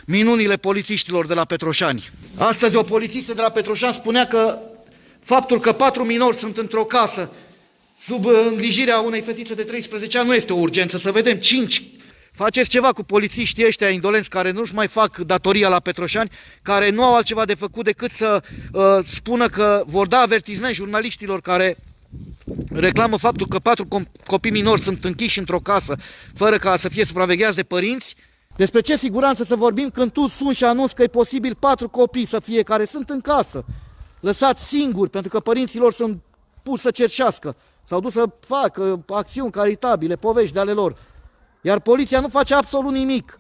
minunile polițiștilor de la Petroșani. Astăzi o polițistă de la Petroșani spunea că faptul că 4 minori sunt într-o casă sub îngrijirea unei fetițe de 13 ani nu este o urgență. Să vedem 5. Faceți ceva cu polițiștii ăștia indolenți care nu-și mai fac datoria la Petroșani, care nu au altceva de făcut decât să spună că vor da avertisment jurnaliștilor care reclamă faptul că 4 copii minori sunt închiși într-o casă fără ca să fie supravegheați de părinți. Despre ce siguranță să vorbim când tu suni și anunți că e posibil 4 copii să fie care sunt în casă, lăsați singuri pentru că părinții lor sunt puși să cerșească, s-au dus să facă acțiuni caritabile, povești de ale lor. Iar poliția nu face absolut nimic.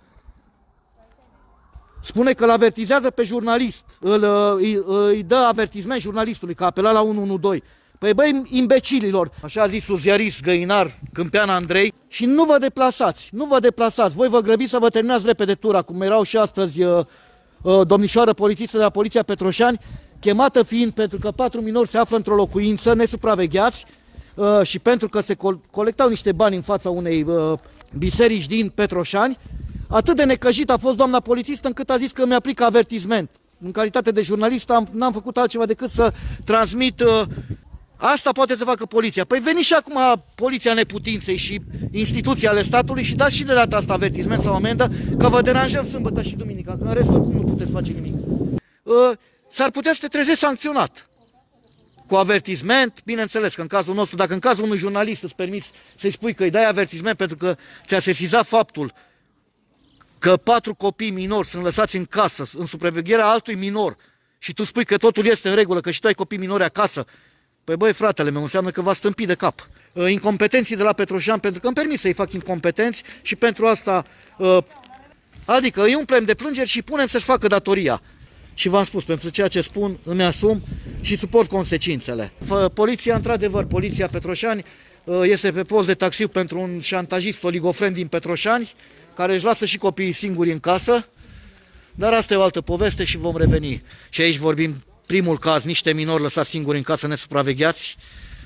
Spune că îl avertizează pe jurnalist, îi dă avertisment jurnalistului că a apelat la 112. Păi băi, imbecililor, așa a zis un ziarist găinar, Câmpean Andrei, și nu vă deplasați, nu vă deplasați. Voi vă grăbiți să vă terminați repede tura, cum erau și astăzi domnișoară polițistă de la Poliția Petroșani, chemată fiind pentru că 4 minori se află într-o locuință nesupravegheați și pentru că se colectau niște bani în fața unei biserici din Petroșani. Atât de necăjit a fost doamna polițistă încât a zis că mi-aplică avertisment. În calitate de jurnalist n-am făcut altceva decât să transmit... Asta poate să facă poliția. Păi veni și acum poliția neputinței și instituția ale statului și dați și de data asta avertisment sau amendă că vă deranjăm sâmbătă și duminica, că în rest oricum nu puteți face nimic. S-ar putea să te trezești sancționat. Cu avertisment, bineînțeles că în cazul nostru, dacă în cazul unui jurnalist îți permiți să-i spui că îi dai avertisment pentru că ți-a sesizat faptul că 4 copii minori sunt lăsați în casă, în supravegherea altui minor și tu spui că totul este în regulă, că și tu ai copii minori acasă, păi băi, fratele meu, înseamnă că v-ați stâmpit de cap. Incompetenții de la Petroșani, pentru că îmi permis să-i fac incompetenți și pentru asta, adică îi umplem de plângeri și punem să-și facă datoria. Și v-am spus, pentru ceea ce spun, îmi asum și suport consecințele. Poliția, într-adevăr, Poliția Petroșani este pe post de taxiu pentru un șantajist oligofren din Petroșani, care își lasă și copiii singuri în casă, dar asta e o altă poveste și vom reveni. Și aici vorbim primul caz, niște minori lăsați singuri în casă nesupravegheați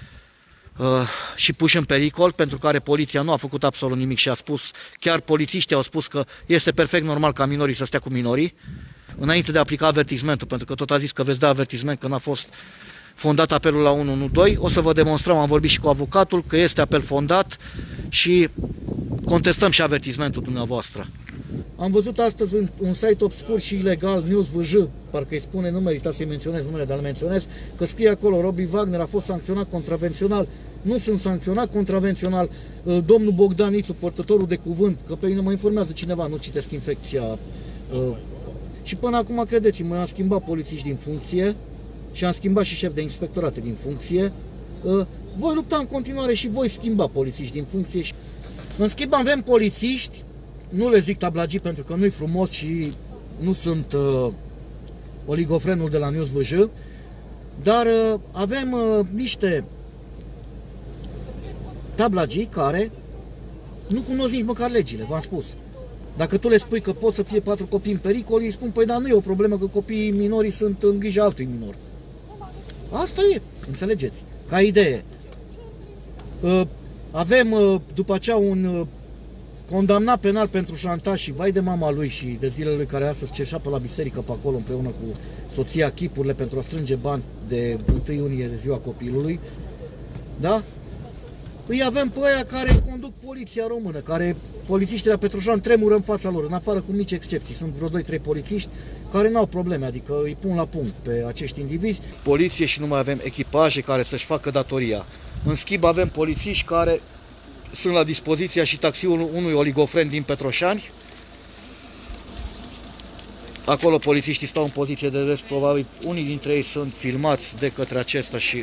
și puși în pericol, pentru care poliția nu a făcut absolut nimic și a spus, chiar polițiștii au spus că este perfect normal ca minorii să stea cu minorii, înainte de a aplica avertismentul, pentru că tot a zis că veți da avertisment că n-a fost fondat apelul la 112. O să vă demonstrăm, am vorbit și cu avocatul, că este apel fondat și contestăm și avertismentul dumneavoastră. Am văzut astăzi un site obscur și ilegal, News.vj, parcă îi spune, nu merita să-i menționez numele, dar îl menționez, că scrie acolo, Robbie Wagner a fost sancționat contravențional. Nu sunt sancționat contravențional. Domnul Bogdan Ițu, portătorul de cuvânt, că pe mine mă informează cineva, nu citesc infecția. Și până acum, credeți-mă, am schimbat polițiști din funcție și am schimbat și șef de inspectorate din funcție. Voi lupta în continuare și voi schimba polițiști din funcție. În schimb, avem polițiști, nu le zic tablagii pentru că nu-i frumos și nu sunt oligofrenul de la News.vj, dar avem niște tablagii care nu cunosc nici măcar legile, v-am spus. Dacă tu le spui că pot să fie 4 copii în pericol, îi spun, păi dar nu e o problemă că copiii minorii sunt în grija altui minor. Asta e, înțelegeți, ca idee. Avem după aceea un condamnat penal pentru șantaj și vai de mama lui și de zilele lui care astăzi cerșea pe la biserică pe acolo împreună cu soția chipurile pentru a strânge bani de 1 iunie de ziua copilului. Da? Îi avem pe aia care conduc poliția română, care polițiștii la Petroșani tremură în fața lor, în afară cu mici excepții. Sunt vreo 2-3 polițiști care n-au probleme, adică îi pun la punct pe acești indivizi. Poliție și nu mai avem echipaje care să-și facă datoria. În schimb avem polițiști care sunt la dispoziția și taxiul unui oligofren din Petroșani. Acolo polițiștii stau în poziție de rest, probabil unii dintre ei sunt filmați de către acesta și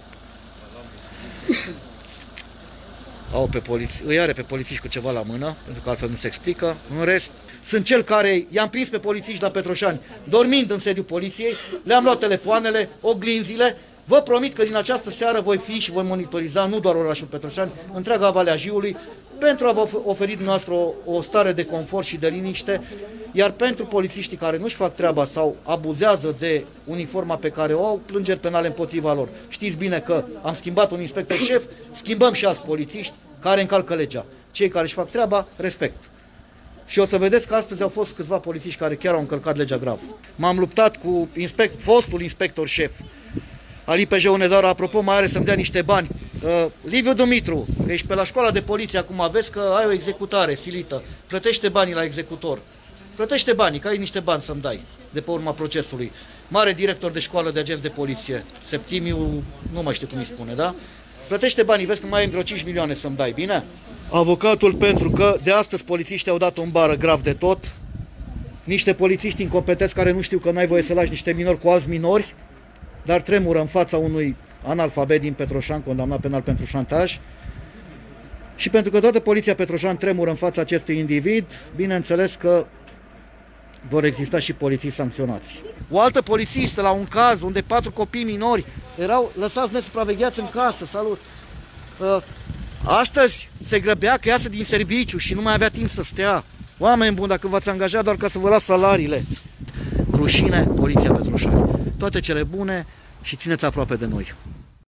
îi are pe polițiști cu ceva la mână, pentru că altfel nu se explică. În rest, sunt cel care i-am prins pe polițiști la Petroșani dormind în sediul poliției, le-am luat telefoanele, oglinzile. Vă promit că din această seară voi fi și voi monitoriza nu doar orașul Petroșani, întreaga Valea Jiului, pentru a vă oferi dumneavoastră o stare de confort și de liniște, iar pentru polițiștii care nu-și fac treaba sau abuzează de uniforma pe care o au, plângeri penale împotriva lor. Știți bine că am schimbat un inspector șef, schimbăm și alți polițiști care încalcă legea. Cei care își fac treaba, respect. Și o să vedeți că astăzi au fost câțiva polițiști care chiar au încălcat legea grav. M-am luptat cu fostul inspector șef Ali Pejeu Nedaru, apropo, mai are să-mi dea niște bani. Liviu Dumitru, că ești pe la școala de poliție acum, vezi că ai o executare silită, plătește banii la executor. Plătește banii, că ai niște bani să-mi dai de pe urma procesului. Mare director de școală de agenți de poliție, Septimiu, nu mai știu cum îi spune, da? Plătește banii, vezi că mai ai vreo 5 milioane să-mi dai, bine? Avocatul, pentru că de astăzi polițiștii au dat o bară grav de tot, niște polițiști incompetenți care nu știu că n-ai voie să lași niște minori cu alți minori, dar tremură în fața unui analfabet din Petroșan, condamnat penal pentru șantaj. Și pentru că toată poliția Petroșan tremură în fața acestui individ, bineînțeles că vor exista și polițiști sancționați. O altă polițistă, la un caz unde 4 copii minori erau lăsați nesupravegheați în casă, salut! Astăzi se grăbea că iasă din serviciu și nu mai avea timp să stea. Oameni buni, dacă v-ați angajat doar ca să vă las salariile. Rușine, poliția Petroșani. Toate cele bune și țineți aproape de noi.